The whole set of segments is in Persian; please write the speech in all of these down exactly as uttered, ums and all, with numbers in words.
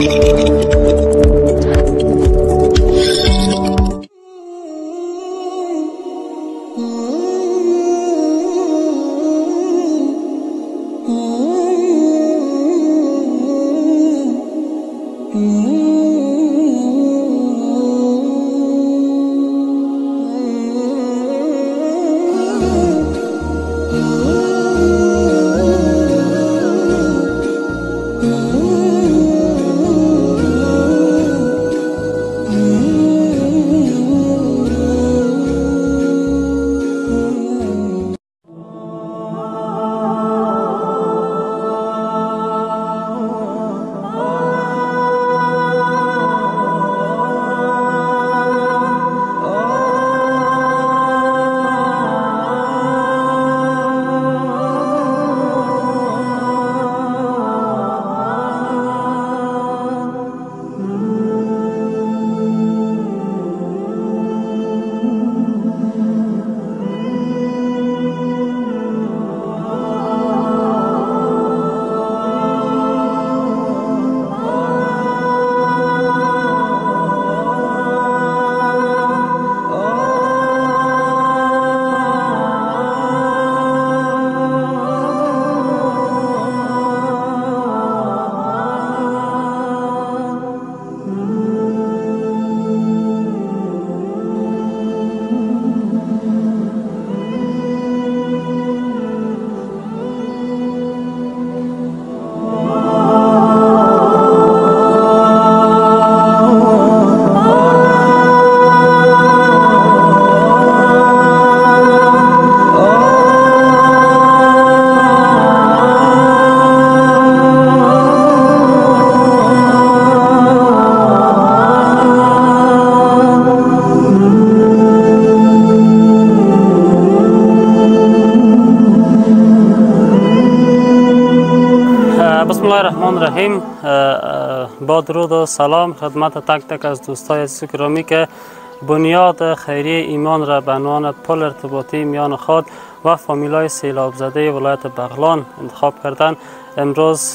بسم الله الرحمن الرحیم. با درود و سلام خدمت تک تک از دوستای عزیز و گرامی که بنیاد خیریه ایمان را به عنوان پل ارتباطی میان خود و فامیلای سیلاب زده ولایت بغلان انتخاب کردن. امروز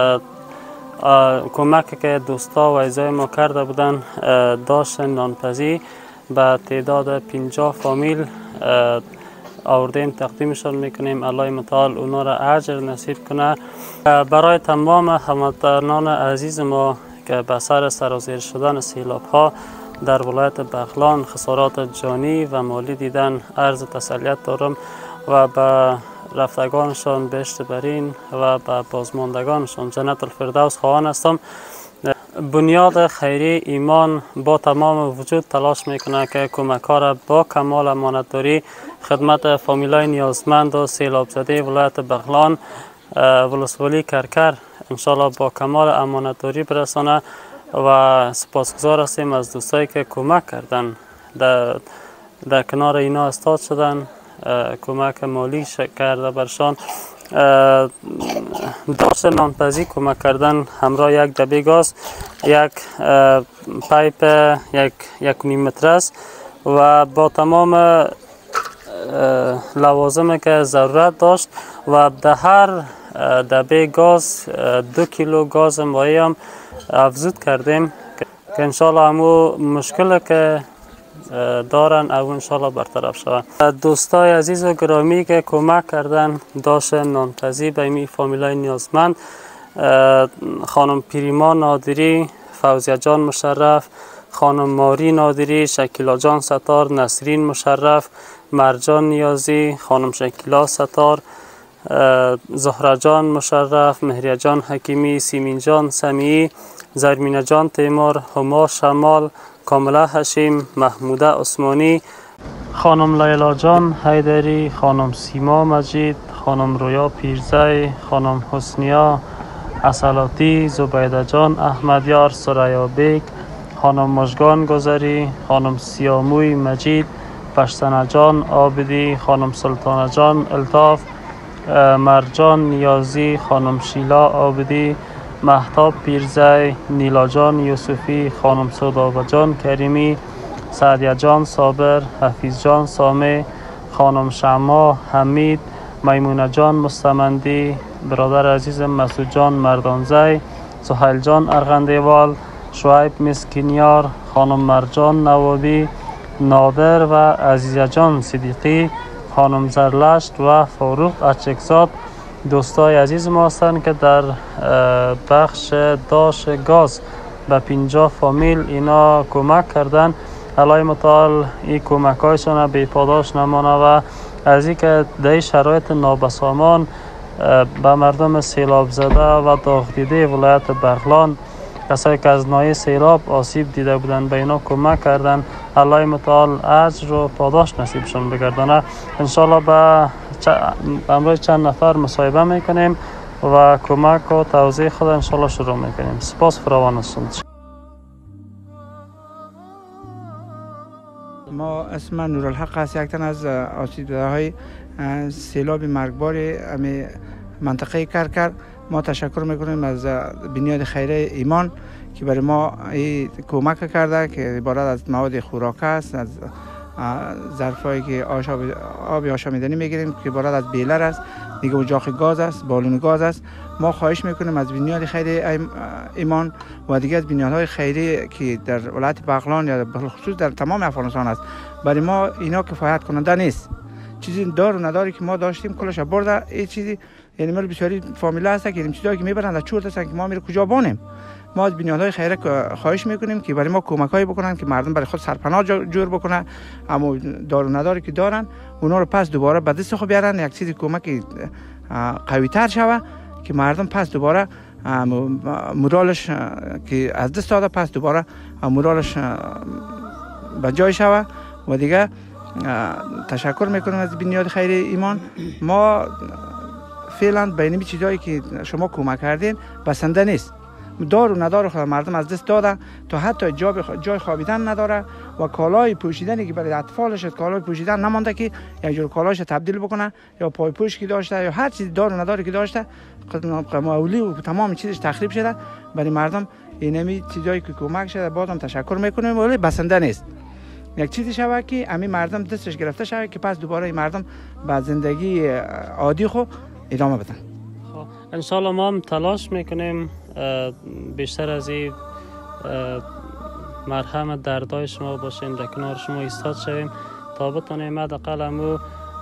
کمک که دوستا و عزیزای ما کرده بودن داشت نانپزی به تعداد پنجاه فامیل آوردیم، تقدیمشان میکنیم. الله متعال اونا را اجر نصیب کنه. برای تمام هموطنان عزیز ما که به سر سرازیر شدن سیلاب ها در ولایت بغلان خسارات جانی و مالی دیدن عرض تسلیت دارم و به رفتگانشان بهشت برین و به بازماندگانشان جنت الفردوس خواهان هستم. بنیاد خیری ایمان با تمام وجود تلاش میکنه که کمک ها را با کمال امانتداری خدمت فامیلای نیازمند و سیلاب زده ولایت بغلان ولسوالی کرکر انشالله با کمال امانتداری برسانه و سپاسگزار هستیم از دوستایی که کمک کردن، در, در کنار اینا استاد شدن، کمک مالی کرده برشان، داشت نانپزی کمک کردن همراه یک دبه گاز، یک پایپ یک یک نیم متر است و با تمام لوازم که ضرورت داشت و در هر دبه گاز دو کیلو گاز مایع هم افزود کردیم که انشالله همو مشکل که دارن او انشالله برطرف شود. دوستای عزیز و گرامی که کمک کردن داشت نانپزی به این فامیلای نیازمند، خانم پیریما نادری، فوزیه جان مشرف، خانم ماری نادری، شکیلا جان ستار، نسرین مشرف، مرجان نیازی، خانم شکیلا ستار، زهره جان مشرف، مهریه جان حکیمی، سیمین جان سمیعی، زرمینه جان تیمور، هما شمال، کامله حشیم، محموده عثمانی، خانم لیلا جان حیدری، خانم سیما مجید، خانم رویا پیرزی، خانم حسنیا اصلاتی، زبیده جان احمدیار، سریا بیگ، خانم مژگان گذری، خانم سیاموی مجید، پشتنه جان آبدی، خانم سلطانه جان الطاف، مرجان نیازی، خانم شیلا آبدی، مهتاب پیرزی، نیلا جان یوسفی، خانم سودابه جان کریمی، سعدیه جان صابر، حفیظ جان سامه، خانم شما حمید، میمونه جان مستمندی، برادر عزیزم مسعود جان مردانزی، سهیل جان ارغندیوال، شعیب مسکینیار، خانم مرجان نوابی، نادر و عزیزه جان صدیقی، خانم زرلشت و فاروق اچکزاد دوستای عزیز ما هستند که در بخش داش گاز به پنجاه فامیل اینا کمک کردن. الله متعال این کمک هایشان بی پاداش نمانه و از این که در شرایط نابسامان به مردم سیلاب زده و داغ دیده ولایت بغلان، کسایی که از ناحیه سیلاب آسیب دیده بودن به اینا کمک کردن، الله متعال اجر و پاداش نصیبشون بگردانه. انشالله به امروز چند نفر مصاحبه میکنیم و کمک و توضیح خود انشالله شروع میکنیم. سپاس فراوان است. ما اسم نورالحق است، یک تن از آسیب دیده های سیلاب مرگبار امی منطقه کرکر. ما تشکر میکنیم از بنیاد خیریه ایمان که برای ما این کمک کرده که عبارت از مواد خوراک است، از ظرفایی که آب آشامیدنی میگیریم که عبارت از بیلر است، دیگه اجاق گاز است، بالون گاز است. ما خواهش میکنیم از بنیاد خیریه ایمان و دیگه از بنیادهای خیریه که در ولایت بغلان یا خصوص در تمام افغانستان است، برای ما اینا کفایت کننده نیست. چیزی دار و نداری که ما داشتیم کلش برده. این چیزی یعنی مال بسیاری فامیل هست که این چیزایی که میبرن در چورت هستن که ما میره کجا بانیم. ما از بنیادهای خیریه خواهش میکنیم که برای ما کمکایی بکنن که مردم برای خود سرپناه جور بکنن، اما دار و نداری که دارن اونا رو پس دوباره به دست خود بیارن، یک چیزی کمک قوی تر شوه که مردم پس دوباره مورالش که از دست داده پس دوباره مورالش به جای شوه. و دیگه تشکر میکنم از بنیاد خیریه ایمان. ما فعلا به این چیزایی که شما کمک کردین بسنده نیست. دار و ندار خود مردم از دست داده تا حتی جای خوابیدن نداره و کالای پوشیدنی که برای اطفالش کالای پوشیدن نمانده که یک جور کالایش تبدیل بکنه، یا پای پوش که داشته یا هر چیز دار و نداری که داشته مولی و تمام چیزش تخریب شده. برای مردم اینمی چیزایی که کمک شده بازم تشکر میکنیم، ولی بسنده نیست. یک چیزی شوه که امی مردم دستش گرفته شوه که پس دوباره این مردم به زندگی عادی خود ادامه بدن. انشالله ما هم تلاش میکنیم بیشتر از این مرهم دردای شما باشیم، در کنار شما ایستاد شویم تا بتونیم حداقل همو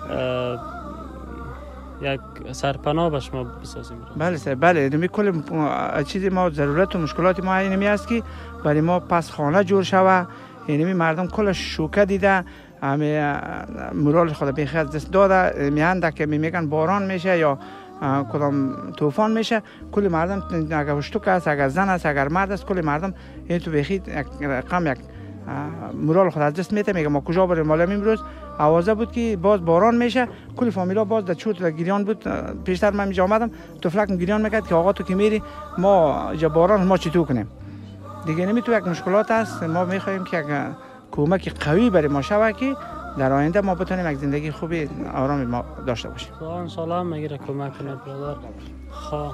یک سرپناه به شما بسازیم. بله سر بله نمی کل چیزی ما ضرورت و مشکلات ما اینمی است که برای ما پس خانه جور شوه. اینمی مردم کلش شوکه دیده، همه مورال خود بخیر دست داده، میانده که میگن باران میشه یا کدام طوفان میشه، کل مردم اگر شتوک است، اگر زن است، اگر مرد است، کل مردم این تو بخید یک رقم یک مورال خود از دست میته. میگه ما کجا بریم؟ مال امروز آوازه بود که باز باران میشه، کل فامیلا باز در چوت گریان بود. پیشتر من اینجا آمدم طفلک گریان میکرد که آقا تو که میری ما جا باران ما چطور کنیم دیگه. نمی تو یک مشکلات است. ما میخوایم که یک کمک قوی برای ما شوه که در آینده ما بتونیم یک زندگی خوبی آرام ما داشته باشیم. خدا ان شاء الله میگیره کمک کنه برادر. خب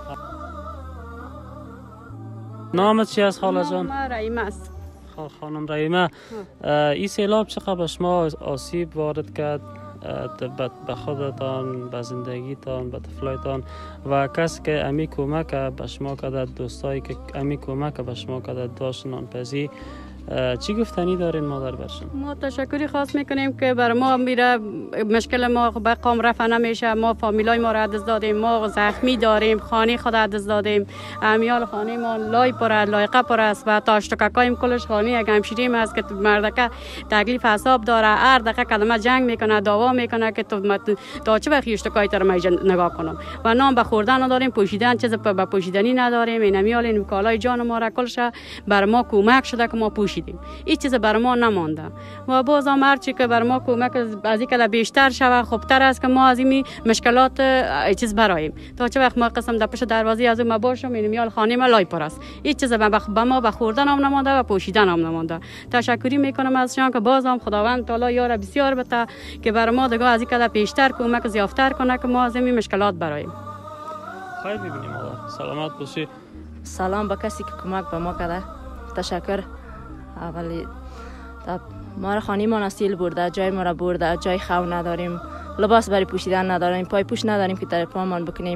نامت چی است خاله جان؟ نام رحیمه است. خب خانم رحیمه، این سیلاب چقدر به شما آسیب وارد کرد؟ به خودتان، به زندگیتان، به طفلایتان و کسی که امی کمک به شما کرده، دوستایی که امی کمک به شما کرده داشت نانپزی، چی گفتنی دارین مادر برشون؟ ما تشکری خاص میکنیم که بر ما میره مشکل ما به قام رفع نمیشه. ما فامیلای ما را دست دادیم، ما زخمی داریم، خانه خود دست دادیم، امیال خانه ما لای پر لایقه پر است و تاشتکایم کلش خانه یک همشیریم است که مردکه تکلیف حساب داره، هر دقیقه کلمه جنگ میکنه، دعوا میکنه که تو تا چه وقت اشتکای تر ما نگاه کنم و نام به خوردن نداریم، پوشیدن چیز به پوشیدنی نداریم. این امیال این کالای جان ما را کلش بر ما کمک شده که ما پوشیدیم. این چیز بر ما نمانده و باز هم هرچی که بر ما کمک از این که بیشتر شوه خوبتر است که ما از این مشکلات ای چیز برایم. تا چه وقت ما قسم در پشت دروازه از ما باشم این میال خانه ما لای پر است. این چیز به ما به خوردن هم نمانده و پوشیدن هم نمانده. تشکری میکنم از شما که باز هم خداوند تعالی یار بسیار بده که بر ما دیگه از این که بیشتر کمک زیافتر کنه که ما از این مشکلات برایم. خیلی ببینیم سلامت باشی. سلام به کسی که کمک به ما کرده. تشکر. اولی ما را خانه ما نسیل برده، جای ما را برده، جای خو نداریم، لباس برای پوشیدن نداریم، پای پوش نداریم که در پامان بکنیم.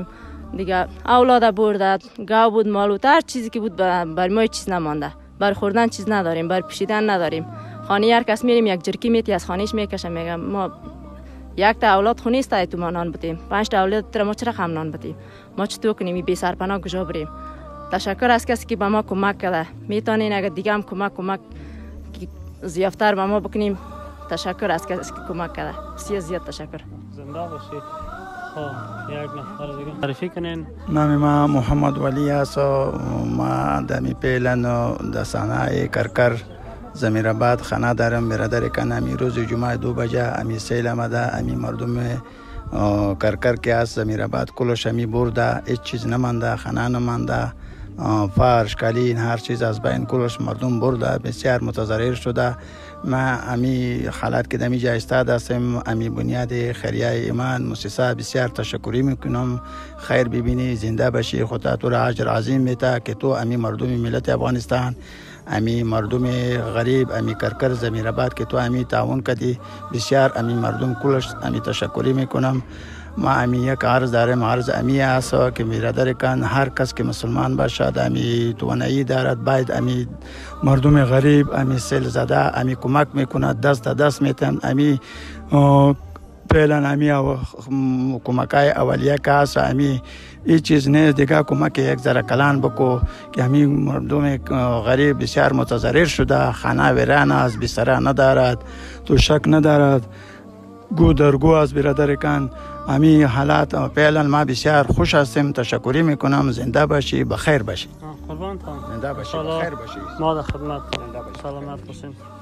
دیگه اولاد برده، گاو بود، مال بود، هر چیزی که بود بر ما چیز نمانده. بر خوردن چیز نداریم، بر پوشیدن نداریم. خانه هر کس میریم یک جرکی میتی از خانهش میکشه، میگم ما یک تا اولاد خونی است تو ما نان بدیم، پنج تا اولاد تر ما چرا هم نان بدیم؟ ما چطور کنیم بی سرپناه کجا بریم؟ تشکر از کسی که به ما کمک کرده. میتونین اگر دیگه هم کمک کمک زیادتر به ما بکنیم. تشکر از کسی که کمک کرده. بسیار زیاد تشکر. زنده باشید. خب یک نفر دیگه معرفی کنین. نام ما محمد ولی است. ما دمی پیلن در صنایع کرکر زمیرآباد خانه دارم. برادر کن امی روز جمعه دو بجه امی سیل آمده. امی مردم کرکر که است زمیرآباد کلش امی برده، هیچ چیز نمانده، خانه نمانده، فرش کالین هر چیز از بین کلش مردم برده، بسیار متضرر شده. ما امی حالت که دمی جا استاد هستم، امی بنیاد خیریه ایمان مؤسسه بسیار تشکری میکنم. خیر ببینی، زنده باشی، خدا تو را اجر عظیم میده که تو امی مردم ملت افغانستان، امی مردم غریب، امی کرکر زمیرآباد که تو امی تعاون کردی، بسیار امی مردم کلش امی تشکری میکنم. ما امی یک عرض دارم، عرض امی است که برادر کن هر کس که مسلمان باشد امی توانایی دارد باید امی مردم غریب، امی سیل زده امی کمک میکند، دست تا دست میتن. امی پیلن امی کمکای اولیه که است امی این چیز نه دیگه کمک یک ذره کلان بکو که امی مردم غریب بسیار متضرر شده، خانه ویران است، بستر ندارد، توشک ندارد، گو درگو از برادر کن. امی حالات فعلا ما بسیار خوش هستیم. تشکری میکنم. زنده باشی، بخیر باشی. قربانتان. زنده باشی، بخیر باشی. ما در خدمت. سلامت باشین.